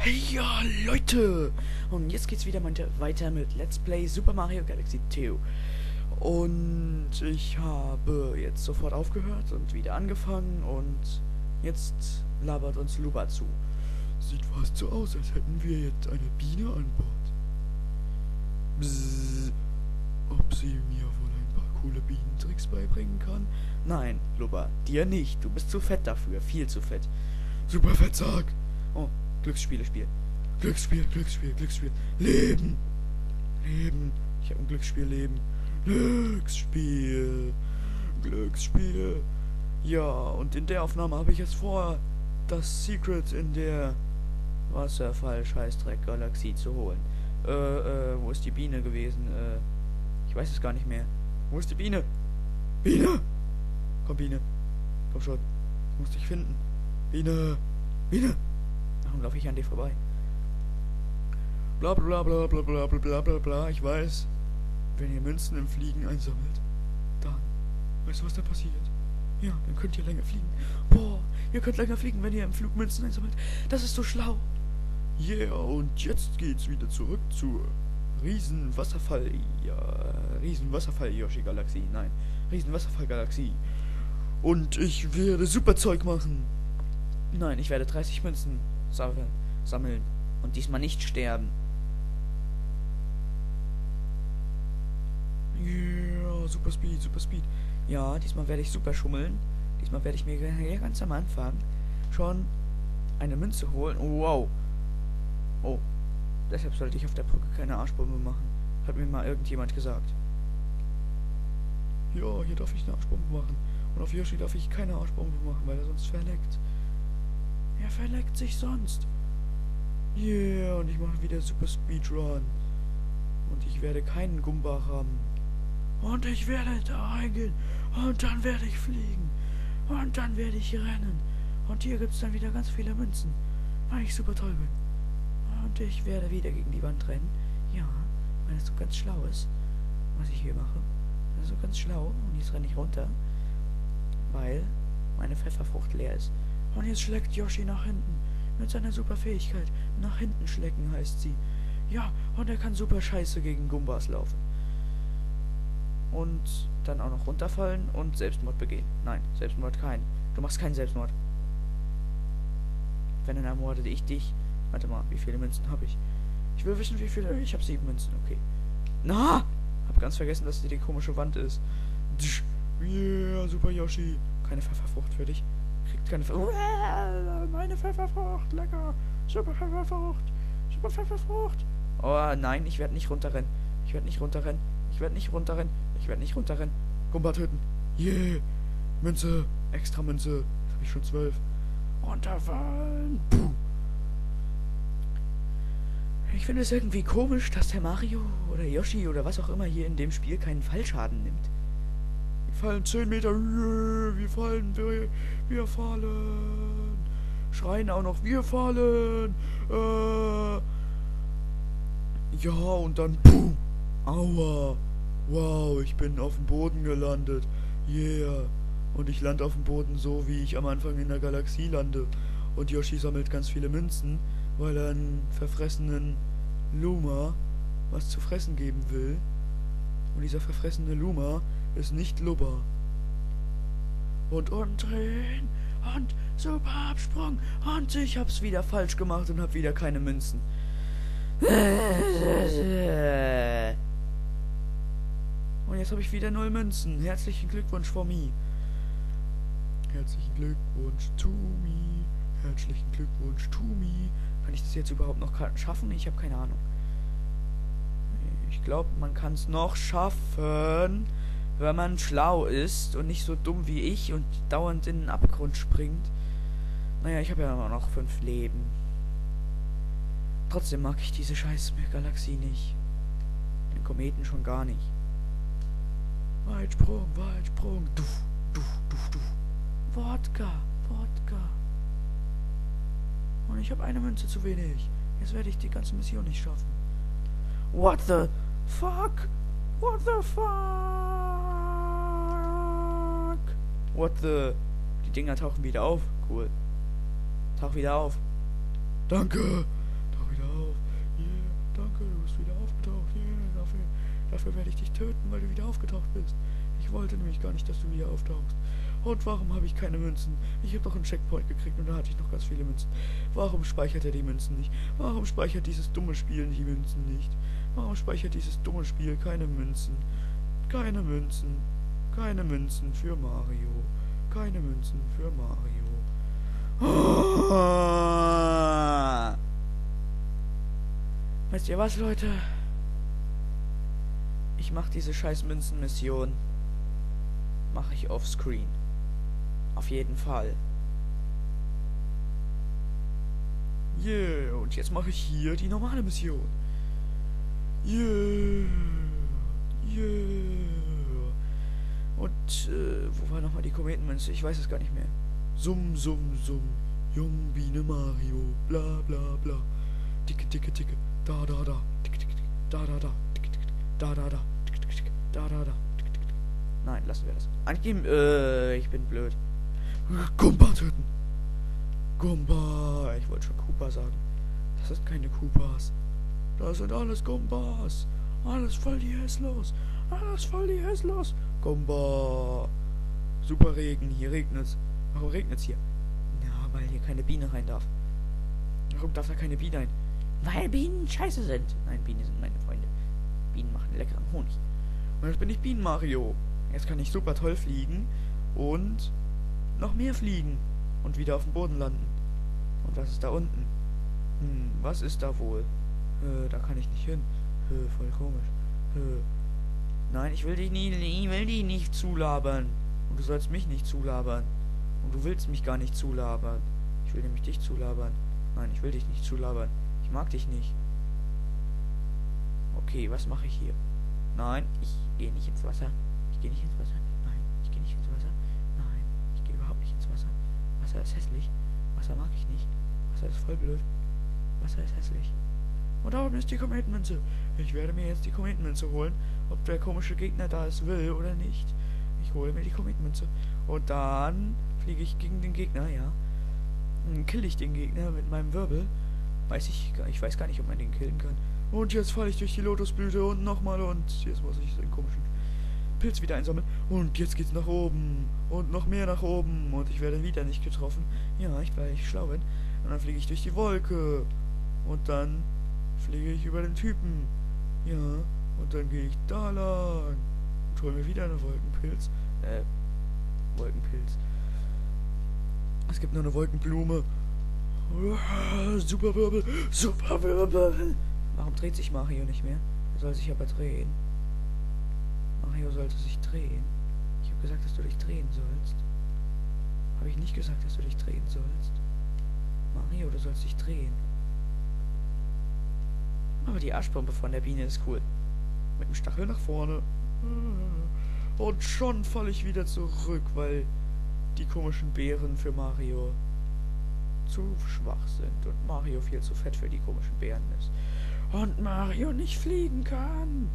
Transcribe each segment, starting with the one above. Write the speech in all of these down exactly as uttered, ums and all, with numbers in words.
Hey ja, Leute! Und jetzt geht's wieder weiter mit Let's Play Super Mario Galaxy zwei. Und ich habe jetzt sofort aufgehört und wieder angefangen und jetzt labert uns Luba zu. Sieht fast so aus, als hätten wir jetzt eine Biene an Bord. Bzzz. Ob sie mir wohl ein paar coole Bienentricks beibringen kann? Nein, Luba, dir nicht. Du bist zu fett dafür, viel zu fett. Super Fettsack! Oh, Glücksspiele spielen. Glücksspiel, Glücksspiel, Glücksspiel. Leben! Leben. Ich habe ein Glücksspiel Leben. Glücksspiel. Glücksspiel. Ja, und in der Aufnahme habe ich jetzt vor, das Secret in der Wasserfall-Scheißdreck-Galaxie zu holen. Äh, äh, wo ist die Biene gewesen? Äh, ich weiß es gar nicht mehr. Wo ist die Biene? Biene! Komm, Biene. Komm schon. Ich muss dich finden. Biene! Biene! Warum laufe ich an dir vorbei? Bla bla bla bla bla bla bla bla bla. Ich weiß, wenn ihr Münzen im Fliegen einsammelt, dann, weißt du, was dann passiert? Ja, dann könnt ihr länger fliegen. Boah, ihr könnt länger fliegen, wenn ihr im Flug Münzen einsammelt. Das ist so schlau. Yeah, und jetzt geht's wieder zurück zur Riesenwasserfall, ja, Riesenwasserfall-Yoshi-Galaxie. Nein, Riesenwasserfall-Galaxie. Und ich werde super Zeug machen. Nein, ich werde dreißig Münzen sammeln, sammeln und diesmal nicht sterben. Yeah, super Speed, super Speed. Ja, diesmal werde ich super schummeln. Diesmal werde ich mir hier ganz am Anfang schon eine Münze holen. Oh, wow. Oh, deshalb sollte ich auf der Brücke keine Arschbombe machen. Hat mir mal irgendjemand gesagt. Ja, hier darf ich eine Arschbombe machen. Und auf Yoshi darf ich keine Arschbombe machen, weil er sonst verleckt. Er verleckt sich sonst. Yeah, und ich mache wieder Super Speedrun. Und ich werde keinen Gumba rammen. Und ich werde da reingehen. Und dann werde ich fliegen. Und dann werde ich rennen. Und hier gibt es dann wieder ganz viele Münzen. Weil ich super toll bin. Und ich werde wieder gegen die Wand rennen. Ja, weil das so ganz schlau ist, was ich hier mache. Das ist so ganz schlau. Und jetzt renne ich runter. Weil meine Pfefferfrucht leer ist. Und jetzt schlägt Yoshi nach hinten. Mit seiner super Fähigkeit. Nach hinten schlecken heißt sie. Ja, und er kann super scheiße gegen Gumbas laufen. Und dann auch noch runterfallen und Selbstmord begehen. Nein, Selbstmord kein. Du machst keinen Selbstmord. Wenn, dann ermorde ich dich. Warte mal, wie viele Münzen habe ich? Ich will wissen, wie viele. Ich habe sieben Münzen, okay. Na! Hab ganz vergessen, dass die, die komische Wand ist. Yeah, super Yoshi. Keine Pfefferfrucht für dich. Kriegt keine Pfefferfrucht. Meine Pfefferfrucht, lecker. Super Pfefferfrucht. Super Pfefferfrucht. Oh nein, ich werde nicht runterrennen. Ich werde nicht runterrennen. Ich werde nicht runterrennen. Ich werde nicht runterrennen. Gumba töten. Yeah. Münze. Extra Münze. Jetzt habe ich schon zwölf. Runterfallen. Puh. Ich finde es irgendwie komisch, dass der Mario oder Yoshi oder was auch immer hier in dem Spiel keinen Fallschaden nimmt. Wir fallen zehn Meter. Yeah, wir fallen. Wir, wir fallen. Schreien auch noch. Wir fallen. Äh. Ja, und dann. Puh. Aua. Wow, ich bin auf dem Boden gelandet. Yeah. Und ich lande auf dem Boden so, wie ich am Anfang in der Galaxie lande. Und Yoshi sammelt ganz viele Münzen, weil er einen verfressenen Luma was zu fressen geben will. Und dieser verfressene Luma ist nicht Lubba. Und umdrehen. Und super Absprung. Und ich hab's wieder falsch gemacht und hab wieder keine Münzen. Und jetzt habe ich wieder null Münzen. Herzlichen Glückwunsch for me. Herzlichen Glückwunsch to me. Herzlichen Glückwunsch to me. Kann ich das jetzt überhaupt noch schaffen? Ich habe keine Ahnung. Ich glaube, man kann es noch schaffen, wenn man schlau ist und nicht so dumm wie ich und dauernd in den Abgrund springt. Naja, ich habe ja immer noch fünf Leben. Trotzdem mag ich diese scheiß Galaxie nicht. Den Kometen schon gar nicht. Weitsprung, Weitsprung. Duf, duf, duf, duf. Wodka, Wodka. Und ich habe eine Münze zu wenig. Jetzt werde ich die ganze Mission nicht schaffen. What the fuck? What the fuck? What the... Die Dinger tauchen wieder auf. Cool. Tauch wieder auf. Danke. Dafür werde ich dich töten, weil du wieder aufgetaucht bist. Ich wollte nämlich gar nicht, dass du wieder auftauchst. Und warum habe ich keine Münzen? Ich habe doch einen Checkpoint gekriegt und da hatte ich noch ganz viele Münzen. Warum speichert er die Münzen nicht? Warum speichert dieses dumme Spiel die Münzen nicht? Warum speichert dieses dumme Spiel keine Münzen? Keine Münzen. Keine Münzen für Mario. Keine Münzen für Mario. Oh. Wisst ihr was, Leute? Ich mache diese scheiß Münzen-Mission. Mache ich offscreen. Auf jeden Fall. Yeah, und jetzt mache ich hier die normale Mission. Yeah. Yeah. Und, äh, wo war nochmal die Kometenmünze? Ich weiß es gar nicht mehr. Summ, summ, summ. Jung Biene Mario. Bla, bla, bla. Dicke, dicke, dicke. Da, da, da. Dicke, dicke, dicke. Da, da, da. Dicke, dicke, dicke. Da, da, da. Dicke, dicke, dicke. Da, da, da. Dicke, dicke, dicke. Nein, lassen wir das. Angeben, äh, ich bin blöd. Gumba töten. Gumba. Ich wollte schon Koopa sagen. Das sind keine Koopas. Das sind alles Gumbas. Alles voll die Hässlos. Alles voll die Hässlos. Gumba. Super Regen. Hier regnet's. Warum regnet's hier? Ja, weil hier keine Biene rein darf. Warum darf da keine Biene rein? Weil Bienen scheiße sind. Nein, Bienen sind meine Freunde. Bienen machen leckeren Honig. Und jetzt bin ich Bienen Mario. Jetzt kann ich super toll fliegen. Und noch mehr fliegen. Und wieder auf dem Boden landen. Und was ist da unten? Hm, was ist da wohl? Äh, da kann ich nicht hin. Äh, voll komisch. Äh, nein, ich will dich nie, ich will dich nicht zulabern. Und du sollst mich nicht zulabern. Und du willst mich gar nicht zulabern. Ich will nämlich dich zulabern. Nein, ich will dich nicht zulabern. Ich mag dich nicht. Okay, was mache ich hier? Nein, ich gehe nicht ins Wasser. Ich gehe nicht ins Wasser. Nein, ich gehe nicht ins Wasser. Nein, ich gehe überhaupt nicht ins Wasser. Wasser ist hässlich. Wasser mag ich nicht. Wasser ist voll blöd. Wasser ist hässlich. Und da oben ist die Kometenmünze. Ich werde mir jetzt die Kometenmünze holen, ob der komische Gegner da ist will oder nicht. Ich hole mir die Kometenmünze. Und dann fliege ich gegen den Gegner, ja. Dann kill ich den Gegner mit meinem Wirbel. Weiß ich gar ich weiß gar nicht, ob man den killen kann. Und jetzt falle ich durch die Lotusblüte und nochmal und jetzt muss ich den komischen Pilz wieder einsammeln. Und jetzt geht's nach oben. Und noch mehr nach oben. Und ich werde wieder nicht getroffen. Ja, ich, weil ich schlau bin. Und dann fliege ich durch die Wolke. Und dann fliege ich über den Typen. Ja, und dann gehe ich da lang. Und hole mir wieder eine Wolkenpilz. Äh, Wolkenpilz. Es gibt nur eine Wolkenblume. Uah, super Wirbel. Super Wirbel. Warum dreht sich Mario nicht mehr? Er soll sich aber drehen. Mario sollte sich drehen. Ich habe gesagt, dass du dich drehen sollst. Habe ich nicht gesagt, dass du dich drehen sollst? Mario, du sollst dich drehen. Aber die Arschbombe von der Biene ist cool. Mit dem Stachel nach vorne. Und schon falle ich wieder zurück, weil die komischen Beeren für Mario zu schwach sind und Mario viel zu fett für die komischen Beeren ist. Und Mario nicht fliegen kann.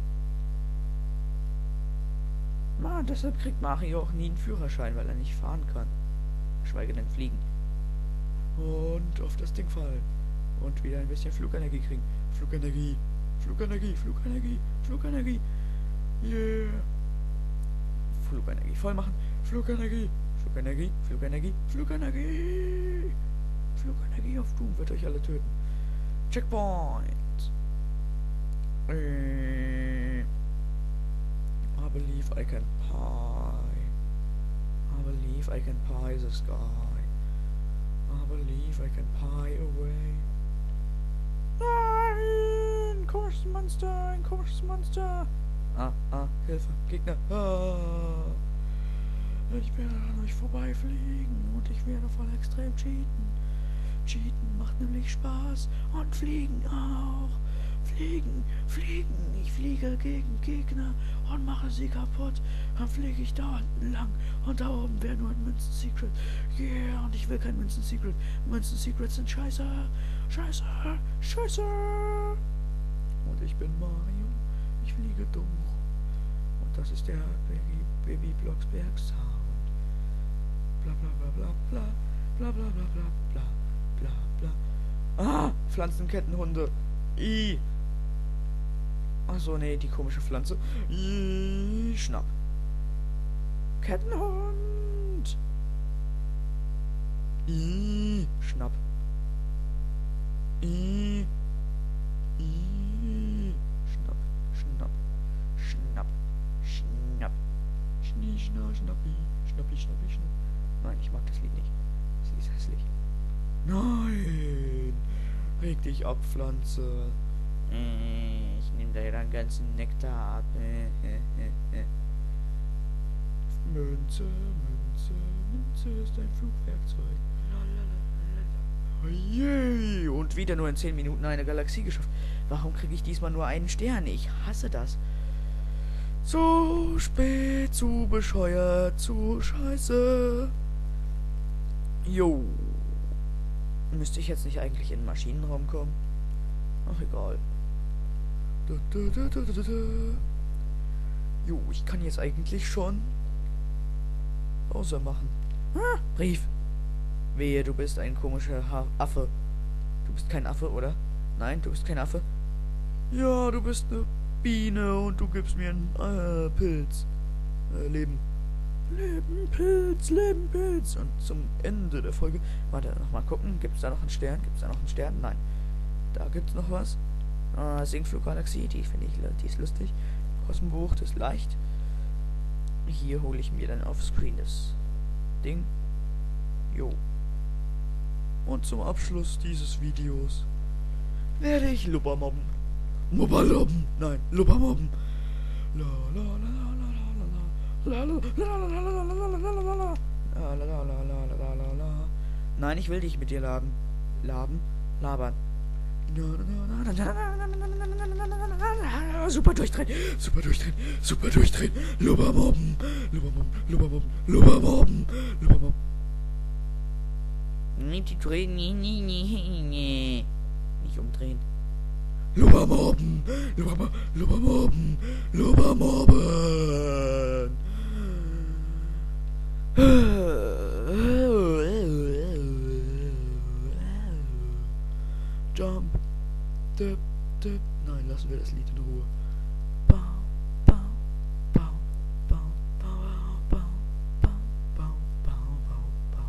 Man, deshalb kriegt Mario auch nie einen Führerschein, weil er nicht fahren kann. Geschweige denn fliegen. Und auf das Ding fallen. Und wieder ein bisschen Flugenergie kriegen. Flugenergie, Flugenergie, Flugenergie, Flugenergie. Yeah. Flugenergie voll machen. Flugenergie, Flugenergie, Flugenergie, Flugenergie. Flugenergie auf Doom wird euch alle töten. Checkpoint. Äh. I believe I can pie. I believe I can pie the sky. I believe I can pie away. Nein! Komisches Monster! Ein komisches Monster! Ah, ah, Hilfe! Gegner! Ah. Ich werde an euch vorbeifliegen und ich werde voll extrem cheaten. Cheaten macht nämlich Spaß und fliegen auch. Fliegen, fliegen. Ich fliege gegen Gegner und mache sie kaputt. Dann fliege ich da unten lang und da oben wäre nur ein Münzen-Secret. Yeah, und ich will kein Münzen-Secret. Münzen-Secrets sind scheiße. Scheiße, scheiße. Und ich bin Mario. Ich fliege durch. Und das ist der Baby, Baby Blocksberg Sound. Bla bla bla bla bla bla bla bla bla bla bla bla. Ah, Pflanzenkettenhunde. I. Achso, nee, die komische Pflanze. Ih, schnapp. Kettenhund. Ih, schnapp. Ih. Ih. Schnapp, schnapp, schnapp, schnapp. Schnie, schna, schnappi, schnappi, schnappi, schnapp. Nein, ich mag das Lied nicht. Das Lied ist hässlich. Nein! Reg dich ab, Pflanze. Ich nehme dir deinen ganzen Nektar ab. Münze, Münze, Münze ist ein Flugwerkzeug. Oje, und wieder nur in zehn Minuten eine Galaxie geschafft. Warum kriege ich diesmal nur einen Stern? Ich hasse das. Zu spät, zu bescheuert, zu scheiße. Jo. Müsste ich jetzt nicht eigentlich in den Maschinenraum kommen? Ach, egal. Jo, ich kann jetzt eigentlich schon Pause machen. Ah, Brief. Wehe, du bist ein komischer ha Affe. Du bist kein Affe, oder? Nein, du bist kein Affe. Ja, du bist eine Biene und du gibst mir einen äh, Pilz. Äh, Leben. Leben, Pilz, Leben, Pilz. Und zum Ende der Folge, warte, nochmal gucken, gibt es da noch einen Stern? Gibt es da noch einen Stern? Nein. Da gibt es noch was. Äh, Sinkfluggalaxie, die finde ich, die ist lustig. Kostenbuch, das ist leicht. Hier hole ich mir dann auf Screen das Ding. Jo. Und zum Abschluss dieses Videos werde ich Lubba mobben. Lubba mobben. Nein, Lubba mobben. La la la la la la la la la la la la. Nein, ich will dich mit dir laben. Laben? Labern. Super durchdrehen, super durchdrehen, super durchdrehen. Lubba mobben, Lubba mobben, Lubba mobben, Lubba mobben, Lubba mobben. Nicht drehen, nicht umdrehen. Lubba mobben, Lubba, Lubba mobben, Lubba mobben. Jump, dip, dip. Nein, lassen wir das Lied in Ruhe. Bau, bau, bau, bau, bau, bau, bau, bau, bau, bau,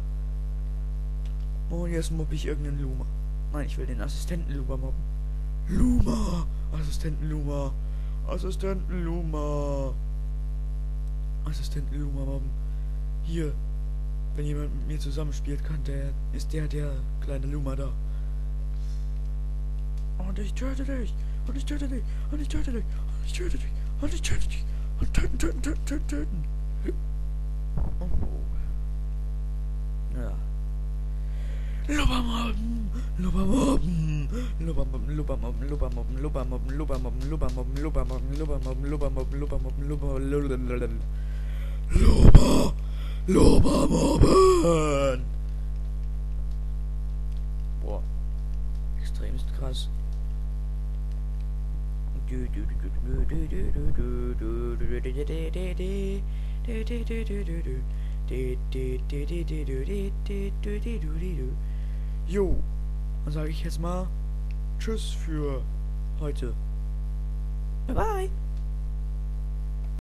bau. Und jetzt mobbe ich irgendeinen Luma. Nein, ich will den Assistenten Luma mobben. Luma! Assistenten Luma! Assistenten Luma! Assistenten Luma mobben. Hier, wenn jemand mit mir zusammenspielt, kann der, ist der, der kleine Luma da. Und ich töte dich! Und ich töte dich! Und ich töte dich! Und ich töte dich! Und ich töte dich! Und töten, töten, töten, töten, töten! Oh. Ja. Lubbermobben! Lubbermobben! Lubbermobben, Lubbermobben, Lubbermobben, Lubbermobben, Lubbermobben, Lubbermobben, Lubbermobben, Lubbermobben, Lubbermobben, Lubbermobben, Lubbermobben, Lubber! Lubbermobben! Boah. Extremst krass. Jo, dann sage ich jetzt mal Tschüss für heute. Bye bye.